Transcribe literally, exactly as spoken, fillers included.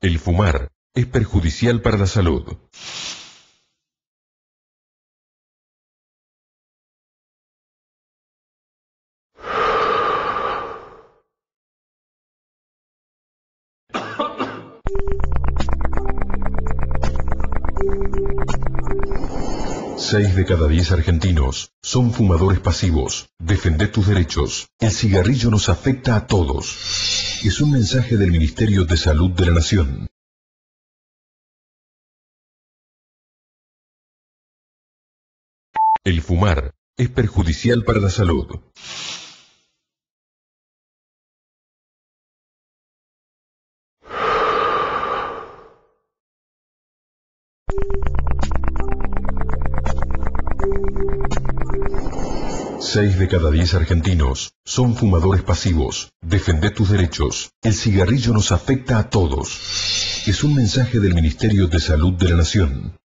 El fumar es perjudicial para la salud. Seis de cada diez argentinos son fumadores pasivos. Defendé tus derechos. El cigarrillo nos afecta a todos. Es un mensaje del Ministerio de Salud de la Nación. El fumar es perjudicial para la salud. Seis de cada diez argentinos son fumadores pasivos. Defendé tus derechos. El cigarrillo nos afecta a todos. Es un mensaje del Ministerio de Salud de la Nación.